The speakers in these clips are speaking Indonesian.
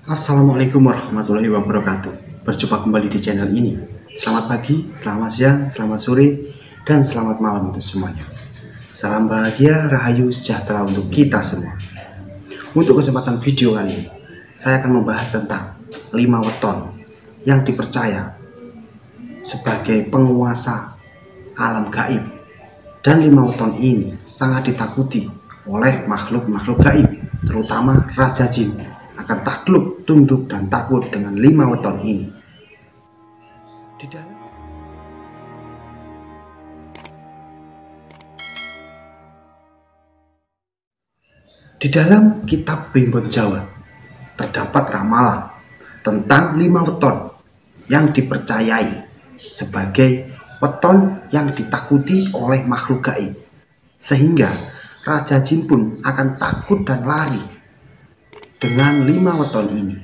Assalamualaikum warahmatullahi wabarakatuh. Berjumpa kembali di channel ini. Selamat pagi, selamat siang, selamat sore, dan selamat malam untuk semuanya. Salam bahagia, rahayu, sejahtera untuk kita semua. Untuk kesempatan video kali ini, saya akan membahas tentang 5 weton yang dipercaya sebagai penguasa alam gaib. Dan 5 weton ini sangat ditakuti oleh makhluk-makhluk gaib, terutama Raja Jin akan takluk, tunduk, dan takut dengan 5 weton ini. Di dalam kitab Primbon Jawa terdapat ramalan tentang 5 weton yang dipercayai sebagai weton yang ditakuti oleh makhluk gaib, sehingga Raja Jin pun akan takut dan lari dengan 5 weton ini.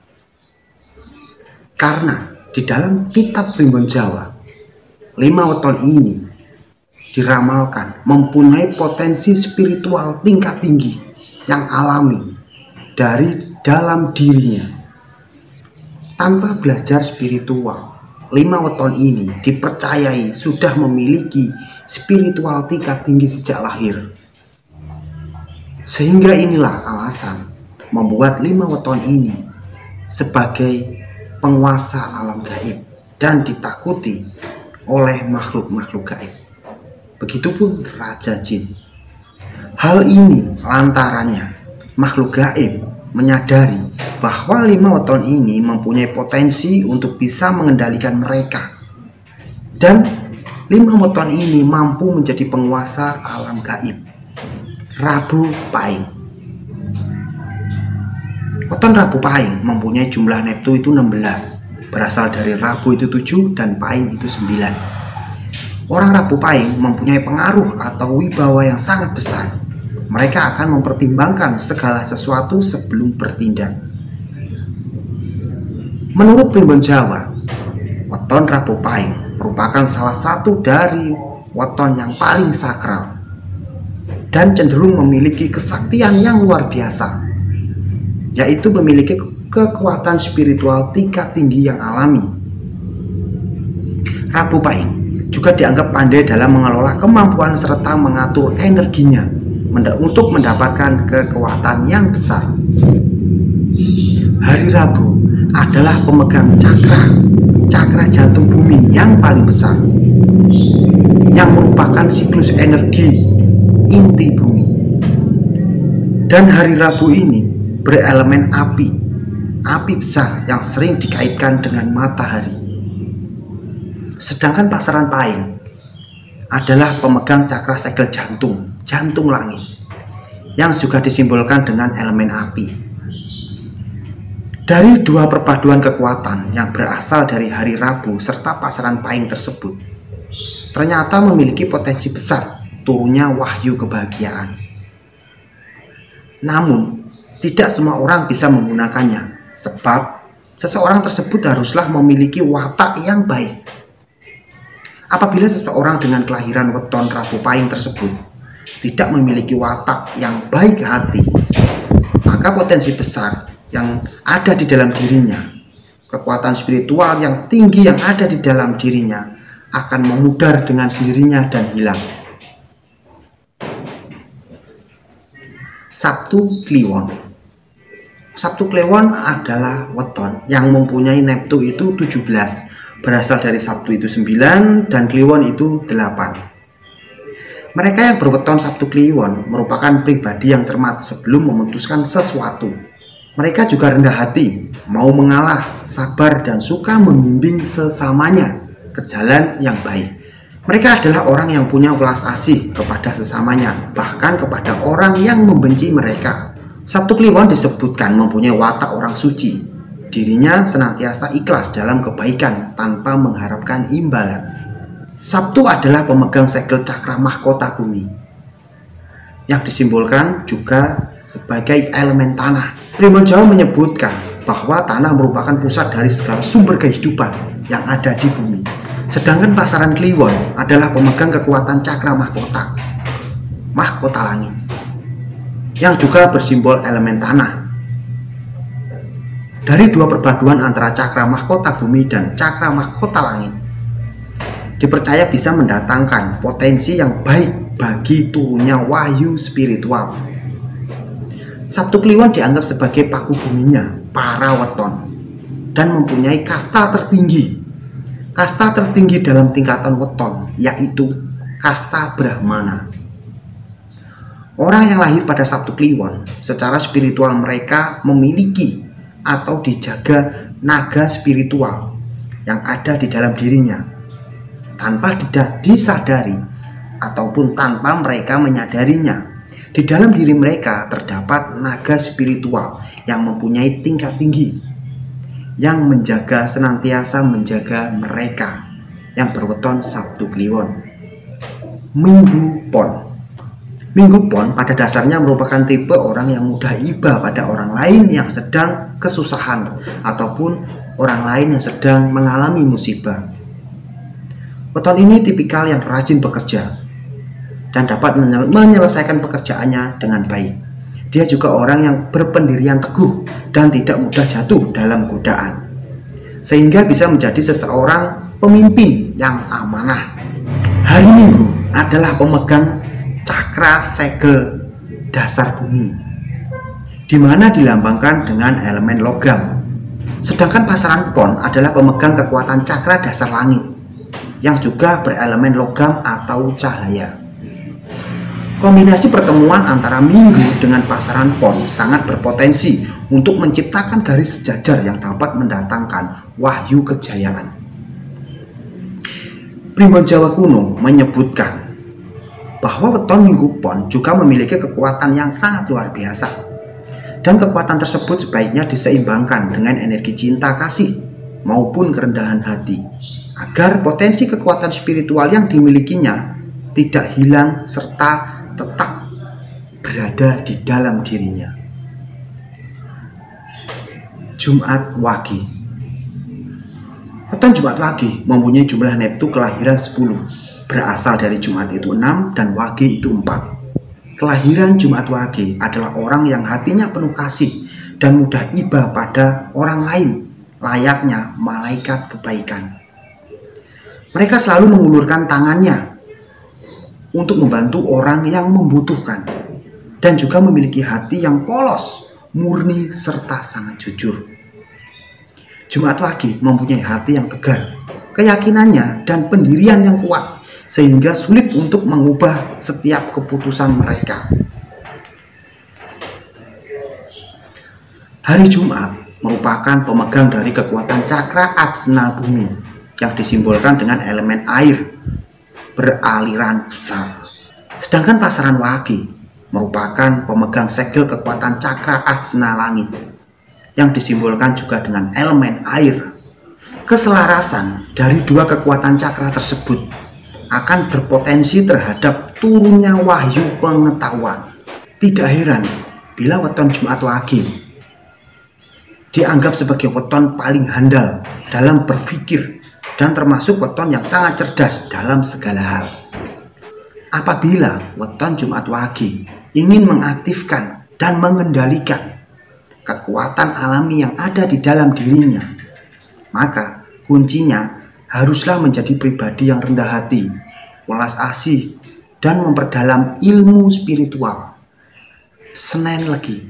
Karena di dalam kitab Primbon Jawa, 5 weton ini diramalkan mempunyai potensi spiritual tingkat tinggi yang alami dari dalam dirinya. Tanpa belajar spiritual, 5 weton ini dipercayai sudah memiliki spiritual tingkat tinggi sejak lahir. Sehingga inilah alasan membuat 5 weton ini sebagai penguasa alam gaib dan ditakuti oleh makhluk-makhluk gaib. Begitupun Raja Jin. Hal ini lantarannya makhluk gaib menyadari bahwa 5 weton ini mempunyai potensi untuk bisa mengendalikan mereka, dan 5 weton ini mampu menjadi penguasa alam gaib. Rabu Pahing. Weton Rabu Pahing mempunyai jumlah neptu itu 16, berasal dari Rabu itu 7 dan Pahing itu 9. Orang Rabu Pahing mempunyai pengaruh atau wibawa yang sangat besar. Mereka akan mempertimbangkan segala sesuatu sebelum bertindak. Menurut Primbon Jawa, weton Rabu Pahing merupakan salah satu dari weton yang paling sakral dan cenderung memiliki kesaktian yang luar biasa, yaitu memiliki kekuatan spiritual tingkat tinggi yang alami. Rabu Pahing juga dianggap pandai dalam mengelola kemampuan serta mengatur energinya untuk mendapatkan kekuatan yang besar. Hari Rabu adalah pemegang cakra jantung bumi yang paling besar, yang merupakan siklus energi inti bumi. Dan hari Rabu ini berelemen api besar yang sering dikaitkan dengan matahari. Sedangkan pasaran Pahing adalah pemegang cakra segel jantung langit, yang juga disimbolkan dengan elemen api. Dari 2 perpaduan kekuatan yang berasal dari hari Rabu serta pasaran Pahing tersebut, ternyata memiliki potensi besar turunnya wahyu kebahagiaan. Namun tidak semua orang bisa menggunakannya, sebab seseorang tersebut haruslah memiliki watak yang baik. Apabila seseorang dengan kelahiran weton Rabu Pahing tersebut tidak memiliki watak yang baik hati, maka potensi besar yang ada di dalam dirinya, kekuatan spiritual yang tinggi yang ada di dalam dirinya akan memudar dengan sendirinya dan hilang. Sabtu Kliwon. Sabtu Kliwon adalah weton yang mempunyai neptu itu 17, berasal dari Sabtu itu 9 dan Kliwon itu 8. Mereka yang berweton Sabtu Kliwon merupakan pribadi yang cermat sebelum memutuskan sesuatu. Mereka juga rendah hati, mau mengalah, sabar, dan suka membimbing sesamanya ke jalan yang baik. Mereka adalah orang yang punya welas asih kepada sesamanya, bahkan kepada orang yang membenci mereka. Sabtu Kliwon disebutkan mempunyai watak orang suci. Dirinya senantiasa ikhlas dalam kebaikan tanpa mengharapkan imbalan. Sabtu adalah pemegang segel cakra mahkota bumi, yang disimbolkan juga sebagai elemen tanah. Primbon Jawa menyebutkan bahwa tanah merupakan pusat dari segala sumber kehidupan yang ada di bumi. Sedangkan pasaran Kliwon adalah pemegang kekuatan cakra mahkota langit, yang juga bersimbol elemen tanah. dari dua perpaduan antara cakra mahkota bumi dan cakra mahkota langit, dipercaya bisa mendatangkan potensi yang baik bagi turunnya wahyu spiritual. Sabtu Kliwon dianggap sebagai paku buminya para weton dan mempunyai kasta tertinggi. Kasta tertinggi dalam tingkatan weton yaitu kasta Brahmana. Orang yang lahir pada Sabtu Kliwon, secara spiritual mereka memiliki atau dijaga naga spiritual yang ada di dalam dirinya tanpa disadari ataupun tanpa mereka menyadarinya. Di dalam diri mereka terdapat naga spiritual yang mempunyai tingkat tinggi yang senantiasa menjaga mereka yang berweton Sabtu Kliwon. Minggu Pon. Minggu Pon pada dasarnya merupakan tipe orang yang mudah iba pada orang lain yang sedang kesusahan ataupun orang lain yang sedang mengalami musibah. Weton ini tipikal yang rajin bekerja dan dapat menyelesaikan pekerjaannya dengan baik. Dia juga orang yang berpendirian teguh dan tidak mudah jatuh dalam godaan, sehingga bisa menjadi seseorang pemimpin yang amanah. Hari Minggu adalah pemegang cakra segel dasar bumi, di mana dilambangkan dengan elemen logam. Sedangkan pasaran Pon adalah pemegang kekuatan cakra dasar langit, yang juga berelemen logam atau cahaya. Kombinasi pertemuan antara Minggu dengan pasaran Pon sangat berpotensi untuk menciptakan garis sejajar yang dapat mendatangkan wahyu kejayaan. Primbon Jawa kuno menyebutkan bahwa weton Minggu Pon juga memiliki kekuatan yang sangat luar biasa, dan kekuatan tersebut sebaiknya diseimbangkan dengan energi cinta kasih maupun kerendahan hati, agar potensi kekuatan spiritual yang dimilikinya tidak hilang serta tetap berada di dalam dirinya. Jumat Wage. Weton Jumat Wage mempunyai jumlah neptu kelahiran 10, berasal dari Jumat itu 6 dan Wage itu 4. Kelahiran Jumat Wage adalah orang yang hatinya penuh kasih dan mudah iba pada orang lain, layaknya malaikat kebaikan. Mereka selalu mengulurkan tangannya untuk membantu orang yang membutuhkan, dan juga memiliki hati yang polos, murni, serta sangat jujur. Jumat Wage mempunyai hati yang tegar, keyakinannya dan pendirian yang kuat, sehingga sulit untuk mengubah setiap keputusan mereka. Hari Jumat merupakan pemegang dari kekuatan cakra Ajna bumi yang disimbolkan dengan elemen air beraliran besar. Sedangkan pasaran Wage merupakan pemegang segel kekuatan cakra Ajna langit yang disimbolkan juga dengan elemen air. Keselarasan dari dua kekuatan cakra tersebut akan berpotensi terhadap turunnya wahyu pengetahuan. Tidak heran bila weton Jumat Wage dianggap sebagai weton paling handal dalam berpikir dan termasuk weton yang sangat cerdas dalam segala hal. Apabila weton Jumat Wage ingin mengaktifkan dan mengendalikan kekuatan alami yang ada di dalam dirinya, maka kuncinya haruslah menjadi pribadi yang rendah hati, welas asih, dan memperdalam ilmu spiritual. Senen Legi.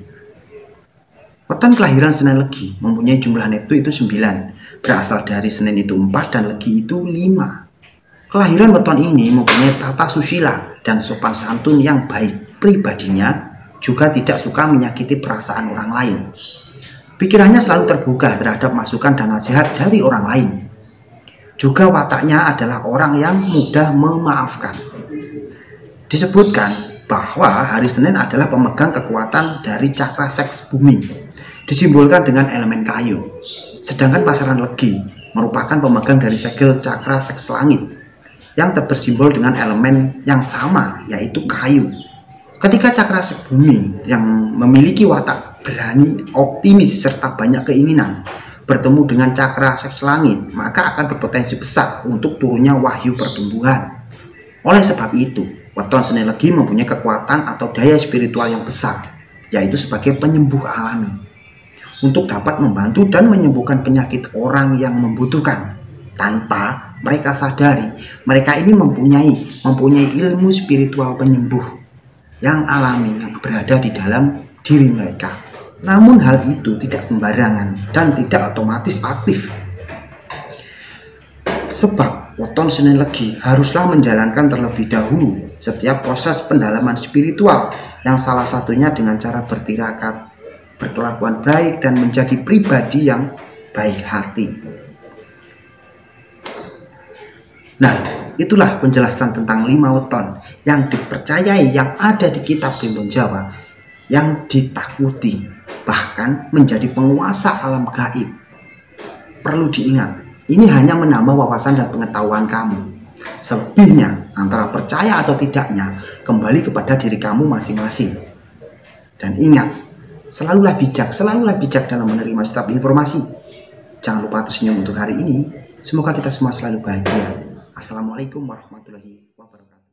Weton kelahiran Senen Legi mempunyai jumlah neptu itu 9, berasal dari Senen itu 4 dan Legi itu 5. Kelahiran weton ini mempunyai tata susila dan sopan santun yang baik. Pribadinya juga tidak suka menyakiti perasaan orang lain. Pikirannya selalu terbuka terhadap masukan dan nasihat dari orang lain. Juga wataknya adalah orang yang mudah memaafkan. Disebutkan bahwa hari Senin adalah pemegang kekuatan dari cakra seks bumi, disimbolkan dengan elemen kayu. Sedangkan pasaran Legi merupakan pemegang dari segel cakra seks langit yang bersimbol dengan elemen yang sama, yaitu kayu. Ketika cakra seks bumi yang memiliki watak berani, optimis, serta banyak keinginan bertemu dengan cakra seks langit, maka akan berpotensi besar untuk turunnya wahyu pertumbuhan. Oleh sebab itu, weton Senen Legi mempunyai kekuatan atau daya spiritual yang besar, yaitu sebagai penyembuh alami. untuk dapat membantu dan menyembuhkan penyakit orang yang membutuhkan. Tanpa mereka sadari, mereka ini mempunyai ilmu spiritual penyembuh yang alami yang berada di dalam diri mereka. Namun hal itu tidak sembarangan dan tidak otomatis aktif. Sebab weton Senin Legi haruslah menjalankan terlebih dahulu setiap proses pendalaman spiritual, yang salah satunya dengan cara bertirakat, berkelakuan baik, dan menjadi pribadi yang baik hati. Nah, itulah penjelasan tentang 5 weton yang dipercayai yang ada di kitab Primbon Jawa, yang ditakuti, bahkan menjadi penguasa alam gaib. Perlu diingat, ini hanya menambah wawasan dan pengetahuan kamu. Selebihnya, antara percaya atau tidaknya, kembali kepada diri kamu masing-masing. Dan ingat, selalulah bijak dalam menerima setiap informasi. Jangan lupa tersenyum untuk hari ini. Semoga kita semua selalu bahagia. Assalamualaikum warahmatullahi wabarakatuh.